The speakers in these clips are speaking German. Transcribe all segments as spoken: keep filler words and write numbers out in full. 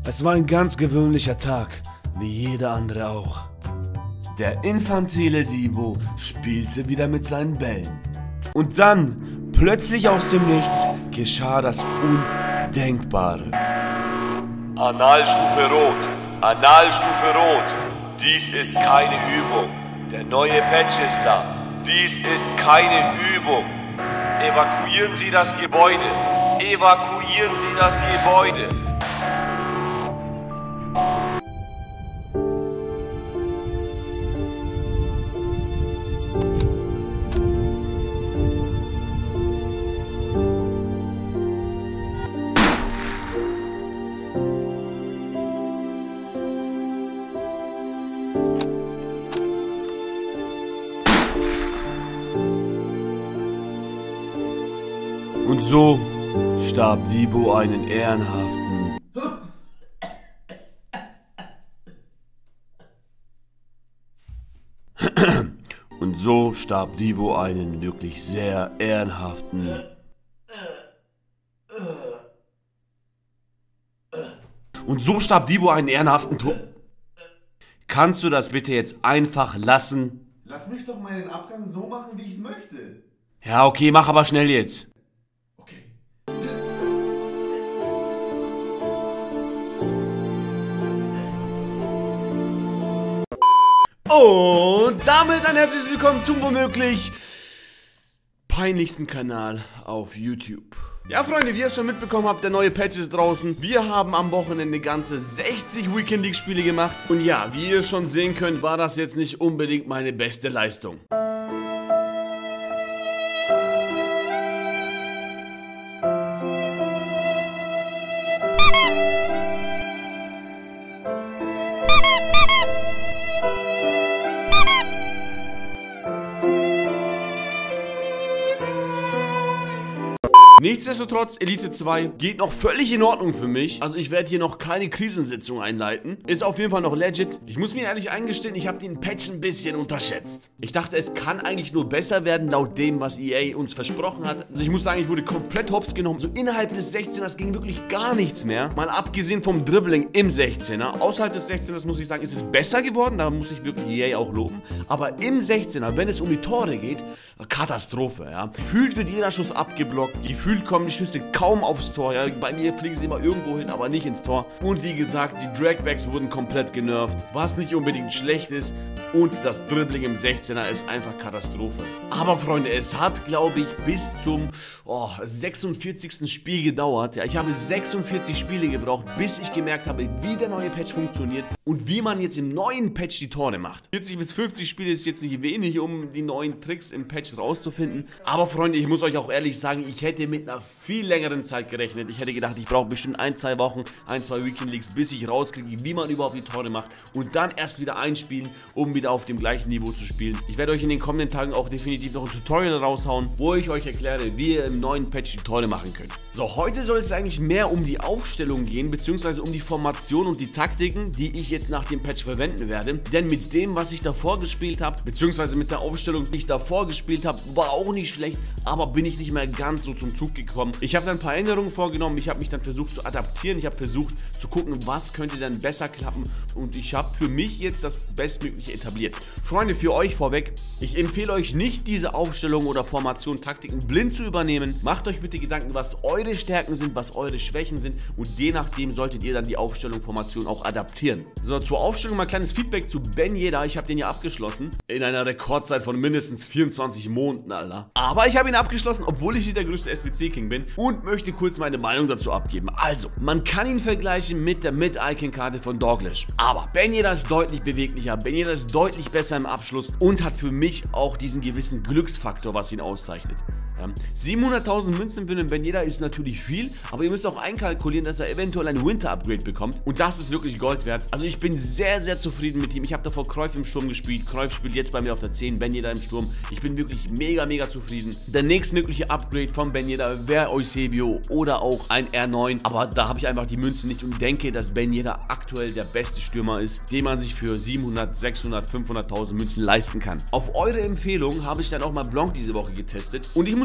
Es war ein ganz gewöhnlicher Tag, wie jeder andere auch. Der infantile Debo spielte wieder mit seinen Bällen. Und dann, plötzlich aus dem Nichts, geschah das Undenkbare. Analstufe Rot, Analstufe Rot. Dies ist keine Übung. Der neue Patch ist da. Dies ist keine Übung. Evakuieren Sie das Gebäude. Evakuieren Sie das Gebäude. Und so starb Debo einen ehrenhaften... Und so starb Debo einen wirklich sehr ehrenhaften... Und so starb Debo einen ehrenhaften Tod... Kannst du das bitte jetzt einfach lassen? Lass mich doch mal den Abgang so machen, wie ich es möchte. Ja, okay, mach aber schnell jetzt. Und damit ein herzliches Willkommen zum womöglich peinlichsten Kanal auf YouTube. Ja, Freunde, wie ihr es schon mitbekommen habt, der neue Patch ist draußen. Wir haben am Wochenende ganze sechzig Weekend League Spiele gemacht. Und ja, wie ihr schon sehen könnt, war das jetzt nicht unbedingt meine beste Leistung. Nichtsdestotrotz, Elite zwei geht noch völlig in Ordnung für mich. Also ich werde hier noch keine Krisensitzung einleiten. Ist auf jeden Fall noch legit. Ich muss mir ehrlich eingestehen, ich habe den Patch ein bisschen unterschätzt. Ich dachte, es kann eigentlich nur besser werden, laut dem, was E A uns versprochen hat. Also ich muss sagen, ich wurde komplett hops genommen. So innerhalb des sechzehners ging wirklich gar nichts mehr. Mal abgesehen vom Dribbling im sechzehner. Außerhalb des sechzehners muss ich sagen, ist es besser geworden. Da muss ich wirklich E A auch loben. Aber im sechzehner, wenn es um die Tore geht, Katastrophe, ja. Gefühlt wird jeder Schuss abgeblockt. Gefühlt kommen die Schüsse kaum aufs Tor, ja. Bei mir fliegen sie immer irgendwo hin, aber nicht ins Tor. Und wie gesagt, die Dragbacks wurden komplett genervt, was nicht unbedingt schlecht ist. Und das Dribbling im sechzehner ist einfach Katastrophe. Aber Freunde, es hat, glaube ich, bis zum oh, sechsundvierzigsten Spiel gedauert. Ja, ich habe sechsundvierzig Spiele gebraucht, bis ich gemerkt habe, wie der neue Patch funktioniert und wie man jetzt im neuen Patch die Tore macht. vierzig bis fünfzig Spiele ist jetzt nicht wenig, um die neuen Tricks im Patch rauszufinden. Aber Freunde, ich muss euch auch ehrlich sagen, ich hätte mit einer viel längeren Zeit gerechnet. Ich hätte gedacht, ich brauche bestimmt ein, zwei Wochen, ein, zwei Weekend Leagues, bis ich rauskriege, wie man überhaupt die Tore macht und dann erst wieder einspielen, um wieder auf dem gleichen Niveau zu spielen. Ich werde euch in den kommenden Tagen auch definitiv noch ein Tutorial raushauen, wo ich euch erkläre, wie ihr im neuen Patch die Tore machen könnt. So, heute soll es eigentlich mehr um die Aufstellung gehen, beziehungsweise um die Formation und die Taktiken, die ich jetzt nach dem Patch verwenden werde. Denn mit dem, was ich davor gespielt habe, beziehungsweise mit der Aufstellung, die ich davor gespielt habe, war auch nicht schlecht, aber bin ich nicht mehr ganz so zum Zug gekommen. Ich habe dann ein paar Änderungen vorgenommen, ich habe mich dann versucht zu adaptieren, ich habe versucht zu gucken, was könnte dann besser klappen und ich habe für mich jetzt das Bestmögliche etabliert. Freunde, für euch vorweg, ich empfehle euch nicht, diese Aufstellung oder Formation, Taktiken blind zu übernehmen. Macht euch bitte Gedanken, was eure Stärken sind, was eure Schwächen sind und je nachdem solltet ihr dann die Aufstellung, Formation auch adaptieren. So, zur Aufstellung mal ein kleines Feedback zu Ben Yedder. Ich habe den ja abgeschlossen in einer Rekordzeit von mindestens vierundzwanzig Monaten, Alter. Aber ich habe ihn abgeschlossen, obwohl ich nicht der größte S W C-King bin und möchte kurz meine Meinung dazu abgeben. Also, man kann ihn vergleichen mit der Mid-Icon-Karte von Doglish. Aber Ben Yedder ist deutlich beweglicher, Ben Yedder ist deutlich besser im Abschluss und hat für mich auch diesen gewissen Glücksfaktor, was ihn auszeichnet. Ja. siebenhunderttausend Münzen für einen Ben Yedder ist natürlich viel, aber ihr müsst auch einkalkulieren, dass er eventuell ein Winter-Upgrade bekommt und das ist wirklich Gold wert. Also ich bin sehr, sehr zufrieden mit ihm. Ich habe davor Cruyff im Sturm gespielt, Cruyff spielt jetzt bei mir auf der zehn, Ben Yedder im Sturm. Ich bin wirklich mega, mega zufrieden. Der nächstmögliche Upgrade von Ben Yedder wäre Eusebio oder auch ein R neun, aber da habe ich einfach die Münzen nicht und denke, dass Ben Yedder aktuell der beste Stürmer ist, den man sich für siebenhundert, sechshundert, fünfhunderttausend Münzen leisten kann. Auf eure Empfehlung habe ich dann auch mal Blanc diese Woche getestet und ich muss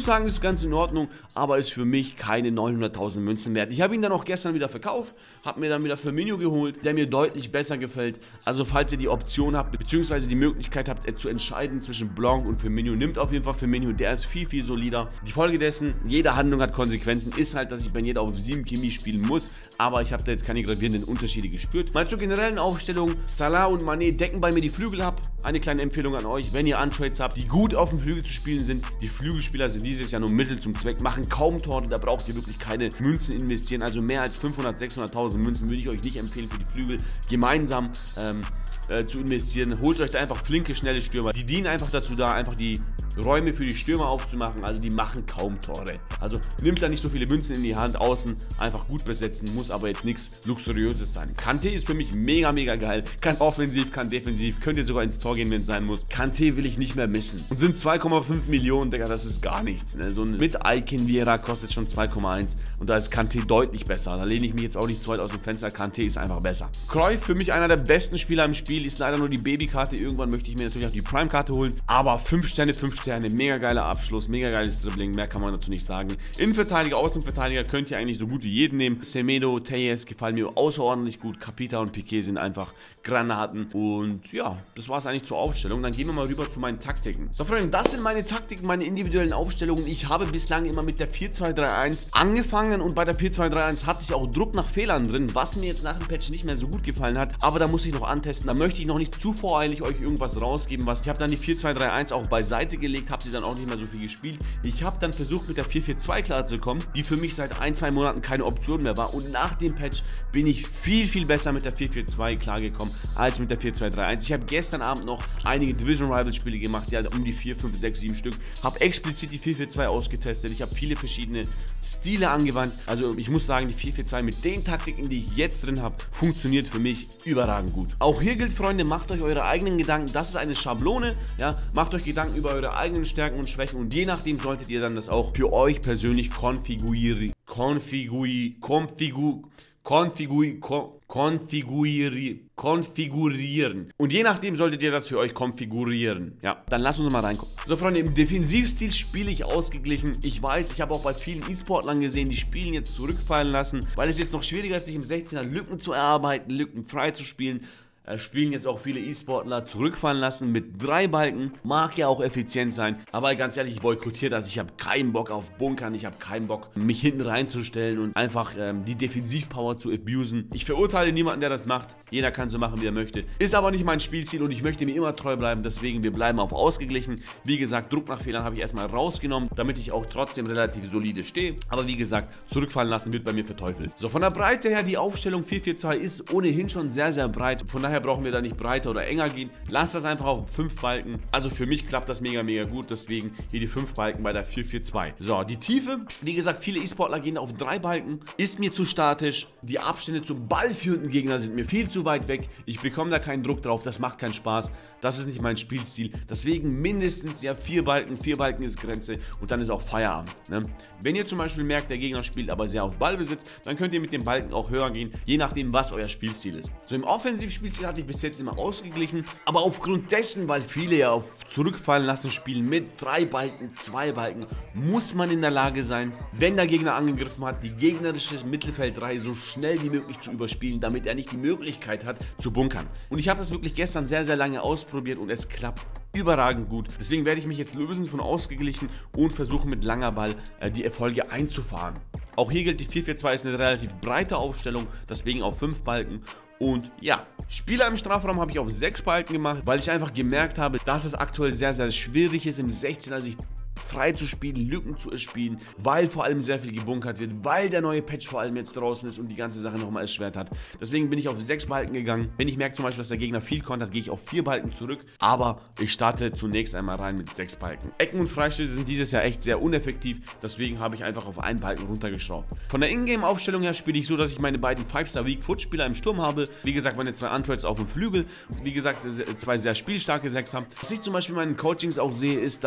muss sagen, ist ganz in Ordnung, aber ist für mich keine neunhunderttausend Münzen wert. Ich habe ihn dann auch gestern wieder verkauft, habe mir dann wieder Firmino geholt, der mir deutlich besser gefällt. Also falls ihr die Option habt, beziehungsweise die Möglichkeit habt, zu entscheiden zwischen Blanc und Firmino, nimmt auf jeden Fall Firmino, der ist viel, viel solider. Die Folge dessen, jede Handlung hat Konsequenzen, ist halt, dass ich bei jeder auf sieben Chemie spielen muss, aber ich habe da jetzt keine gravierenden Unterschiede gespürt. Mal zur generellen Aufstellung, Salah und Mané decken bei mir die Flügel ab. Eine kleine Empfehlung an euch, wenn ihr Untrades habt, die gut auf dem Flügel zu spielen sind. Die Flügelspieler sind dieses Jahr nur Mittel zum Zweck, machen kaum Tore, da braucht ihr wirklich keine Münzen investieren. Also mehr als fünfhundert, sechshunderttausend Münzen würde ich euch nicht empfehlen für die Flügel gemeinsam ähm, äh, zu investieren. Holt euch da einfach flinke, schnelle Stürmer. Die dienen einfach dazu da, einfach die Räume für die Stürmer aufzumachen, also die machen kaum Tore. Also nimmt da nicht so viele Münzen in die Hand, außen einfach gut besetzen, muss aber jetzt nichts Luxuriöses sein. Kanté ist für mich mega, mega geil. Kann offensiv, kann defensiv, könnt ihr sogar ins Tor gehen, wenn es sein muss. Kanté will ich nicht mehr missen. Und sind zwei Komma fünf Millionen, Digga, das ist gar nichts. Ne? So ein mit Icon Vieira kostet schon zwei Komma eins und da ist Kanté deutlich besser. Da lehne ich mich jetzt auch nicht zu weit aus dem Fenster, Kanté ist einfach besser. Cruyff für mich einer der besten Spieler im Spiel, ist leider nur die Babykarte. Irgendwann möchte ich mir natürlich auch die Prime-Karte holen, aber fünf Sterne, fünf Sterne, mega geiler Abschluss, mega geiles Dribbling, mehr kann man dazu nicht sagen. Innenverteidiger, Außenverteidiger könnt ihr eigentlich so gut wie jeden nehmen. Semedo, Telles gefallen mir außerordentlich gut. Capita und Piqué sind einfach Granaten. Und ja, das war es eigentlich zur Aufstellung. Dann gehen wir mal rüber zu meinen Taktiken. So Freunde, das sind meine Taktiken, meine individuellen Aufstellungen. Ich habe bislang immer mit der vier zwei drei eins angefangen und bei der vier zwei drei eins hatte ich auch Druck nach Fehlern drin, was mir jetzt nach dem Patch nicht mehr so gut gefallen hat. Aber da muss ich noch antesten. Da möchte ich noch nicht zu voreilig euch irgendwas rausgeben. Was ich habe dann die vier zwei drei eins auch beiseite gelegt, habe sie dann auch nicht mehr so viel gespielt. Ich habe dann versucht mit der vier vier zwei klarzukommen, die für mich seit ein, zwei Monaten keine Option mehr war. Und nach dem Patch bin ich viel, viel besser mit der vier vier zwei klargekommen als mit der vier zwei drei eins. Ich habe gestern Abend noch einige Division Rival Spiele gemacht, ja um die vier, fünf, sechs, sieben Stück. Habe explizit die vier vier zwei ausgetestet. Ich habe viele verschiedene Stile angewandt. Also ich muss sagen, die vier vier zwei mit den Taktiken, die ich jetzt drin habe, funktioniert für mich überragend gut. Auch hier gilt, Freunde, macht euch eure eigenen Gedanken. Das ist eine Schablone, ja. Macht euch Gedanken über eure eigenen Stärken und Schwächen und je nachdem solltet ihr dann das auch für euch persönlich konfigurieren. Konfiguri, konfigu, konfiguri, kon, konfiguri, konfigurieren. Und je nachdem solltet ihr das für euch konfigurieren. Ja, dann lasst uns mal reingucken. So Freunde, im Defensivstil spiele ich ausgeglichen. Ich weiß, ich habe auch bei vielen E-Sportlern gesehen, die Spielen jetzt zurückfallen lassen, weil es jetzt noch schwieriger ist, sich im sechzehner Lücken zu erarbeiten, Lücken frei zu spielen. Äh, spielen jetzt auch viele E-Sportler zurückfallen lassen mit drei Balken. Mag ja auch effizient sein, aber ganz ehrlich, ich boykottiere das. Ich habe keinen Bock auf Bunkern, ich habe keinen Bock, mich hinten reinzustellen und einfach ähm, die Defensivpower zu abusen. Ich verurteile niemanden, der das macht. Jeder kann so machen, wie er möchte. Ist aber nicht mein Spielziel und ich möchte mir immer treu bleiben. Deswegen, wir bleiben auf ausgeglichen. Wie gesagt, Druck nach Fehlern habe ich erstmal rausgenommen, damit ich auch trotzdem relativ solide stehe. Aber wie gesagt, zurückfallen lassen wird bei mir verteufelt. So, von der Breite her, die Aufstellung vier vier zwei ist ohnehin schon sehr, sehr breit. Von daher brauchen wir da nicht breiter oder enger gehen. Lasst das einfach auf fünf Balken. Also für mich klappt das mega, mega gut. Deswegen hier die fünf Balken bei der vier vier zwei. So, die Tiefe. Wie gesagt, viele E-Sportler gehen auf drei Balken. Ist mir zu statisch. Die Abstände zum ballführenden Gegner sind mir viel zu weit weg. Ich bekomme da keinen Druck drauf. Das macht keinen Spaß. Das ist nicht mein Spielstil. Deswegen mindestens ja vier Balken. Vier Balken ist Grenze. Und dann ist auch Feierabend. Ne? Wenn ihr zum Beispiel merkt, der Gegner spielt aber sehr auf Ballbesitz, dann könnt ihr mit den Balken auch höher gehen. Je nachdem, was euer Spielstil ist. So, im Offensivspielstil hatte ich bis jetzt immer ausgeglichen, aber aufgrund dessen, weil viele ja auf zurückfallen lassen spielen mit drei Balken, zwei Balken, muss man in der Lage sein, wenn der Gegner angegriffen hat, die gegnerische Mittelfeldreihe so schnell wie möglich zu überspielen, damit er nicht die Möglichkeit hat zu bunkern. Und ich habe das wirklich gestern sehr, sehr lange ausprobiert und es klappt überragend gut. Deswegen werde ich mich jetzt lösen von ausgeglichen und versuchen mit langer Ball äh, die Erfolge einzufahren. Auch hier gilt, die vier vier zwei ist eine relativ breite Aufstellung, deswegen auf fünf Balken. Und ja, Spieler im Strafraum habe ich auf sechs Balken gemacht, weil ich einfach gemerkt habe, dass es aktuell sehr, sehr schwierig ist, im sechzehner sich frei zu spielen, Lücken zu erspielen, weil vor allem sehr viel gebunkert wird, weil der neue Patch vor allem jetzt draußen ist und die ganze Sache nochmal erschwert hat. Deswegen bin ich auf sechs Balken gegangen. Wenn ich merke zum Beispiel, dass der Gegner viel kontert, gehe ich auf vier Balken zurück, aber ich starte zunächst einmal rein mit sechs Balken. Ecken und Freistöße sind dieses Jahr echt sehr uneffektiv, deswegen habe ich einfach auf einen Balken runtergeschraubt. Von der Ingame-Aufstellung her spiele ich so, dass ich meine beiden fünf Star Weak Foot Spieler im Sturm habe, wie gesagt meine zwei Untrades auf dem Flügel, wie gesagt zwei sehr spielstarke Sechser. Was ich zum Beispiel in meinen Coachings auch sehe, ist, dass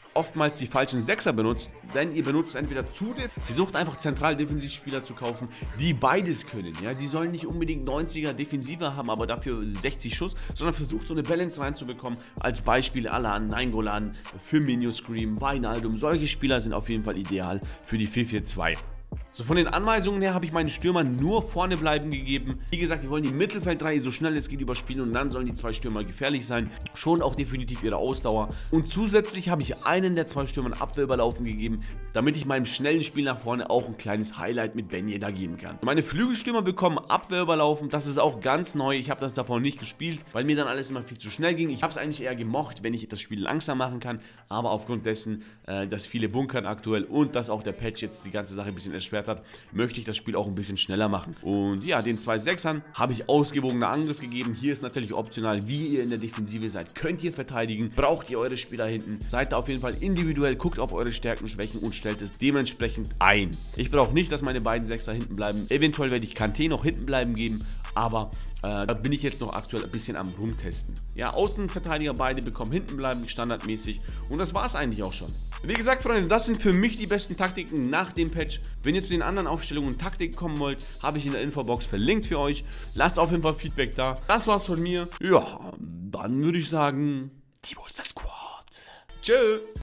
oftmals die falschen Sechser benutzt, denn ihr benutzt entweder zu def versucht einfach zentral Defensivspieler zu kaufen, die beides können, ja, die sollen nicht unbedingt neunziger Defensive haben, aber dafür sechzig Schuss, sondern versucht so eine Balance reinzubekommen, als Beispiel Alan, Nainggolan, Firmino Scream, Wijnaldum, solche Spieler sind auf jeden Fall ideal für die vier vier zwei. So, von den Anweisungen her habe ich meinen Stürmern nur vorne bleiben gegeben. Wie gesagt, wir wollen die Mittelfeldreihe so schnell es geht überspielen und dann sollen die zwei Stürmer gefährlich sein. Schon auch definitiv ihre Ausdauer. Und zusätzlich habe ich einen der zwei Stürmern Abwehr überlaufen gegeben, damit ich meinem schnellen Spiel nach vorne auch ein kleines Highlight mit Ben Yedder geben kann. Meine Flügelstürmer bekommen Abwehr überlaufen. Das ist auch ganz neu. Ich habe das davon nicht gespielt, weil mir dann alles immer viel zu schnell ging. Ich habe es eigentlich eher gemocht, wenn ich das Spiel langsam machen kann. Aber aufgrund dessen, äh, dass viele bunkern aktuell und dass auch der Patch jetzt die ganze Sache ein bisschen erschwert hat, möchte ich das Spiel auch ein bisschen schneller machen. Und ja, den zwei Sechsern habe ich ausgewogenen Angriff gegeben. Hier ist natürlich optional, wie ihr in der Defensive seid. Könnt ihr verteidigen, braucht ihr eure Spieler hinten. Seid da auf jeden Fall individuell, guckt auf eure Stärken und Schwächen und stellt es dementsprechend ein. Ich brauche nicht, dass meine beiden Sechser hinten bleiben. Eventuell werde ich Kanté noch hinten bleiben geben, aber äh, da bin ich jetzt noch aktuell ein bisschen am Rumtesten. Ja, Außenverteidiger beide bekommen hinten bleiben, standardmäßig. Und das war es eigentlich auch schon. Wie gesagt, Freunde, das sind für mich die besten Taktiken nach dem Patch. Wenn ihr zu den anderen Aufstellungen und Taktiken kommen wollt, habe ich in der Infobox verlinkt für euch. Lasst auf jeden Fall Feedback da. Das war's von mir. Ja, dann würde ich sagen, Timo ist das Squad. Tschö.